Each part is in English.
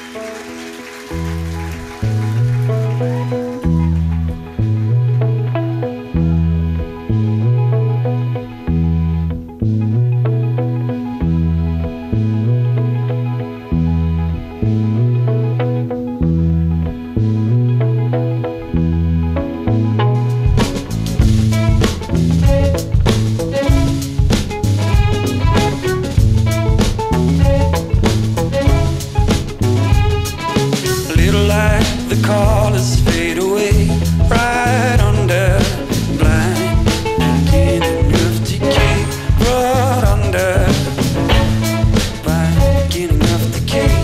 Colors fade away right under blind, beginning of decay, right under blind, beginning of decay.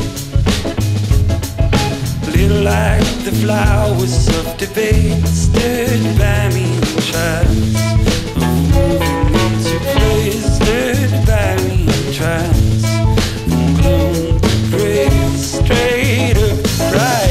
Little like the flowers of debate, stirred by me in trance of moving into place, stirred by me in trance from gloom to grace, straight up right.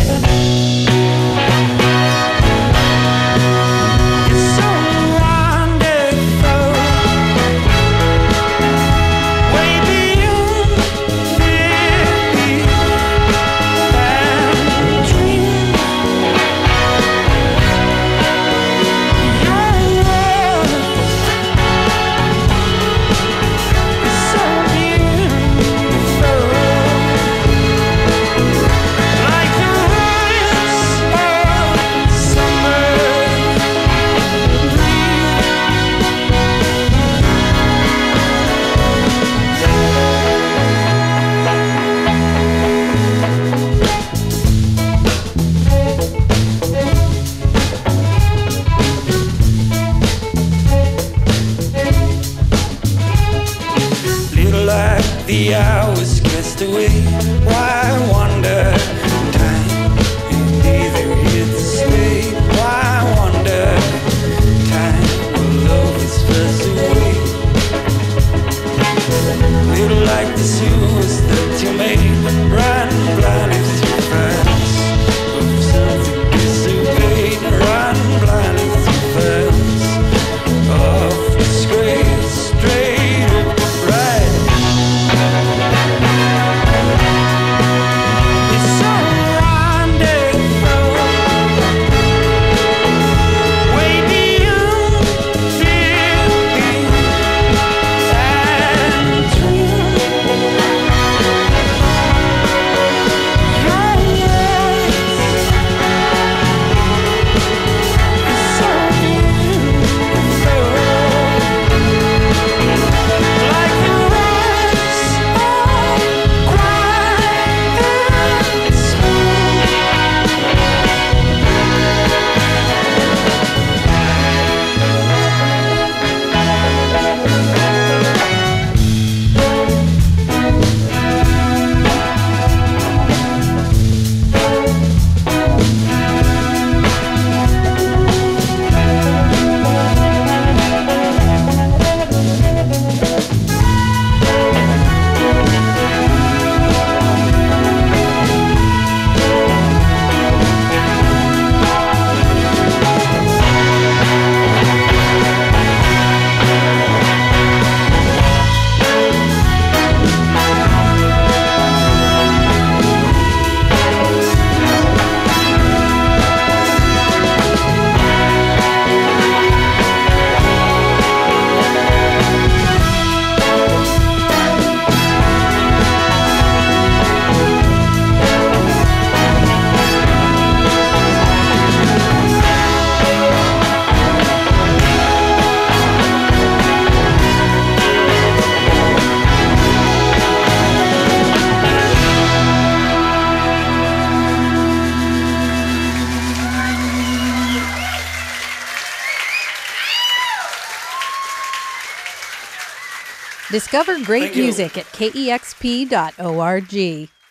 The hours cast away. Why wonder? Time ain't neither here to stay. Why wonder? Time will always pass away. Little like the sewers that you made, run blindly through fast of something disobeyed. Run blindly through fast of disgrace, straight up right. Discover great music at kexp.org.